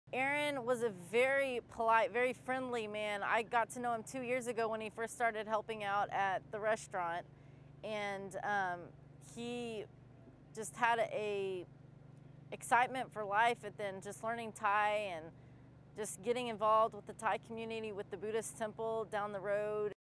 Aaron was a very polite, very friendly man. I got to know him 2 years ago when he first started helping out at the restaurant, and he just had a excitement for life, and then just learning Thai and just getting involved with the Thai community with the Buddhist temple down the road.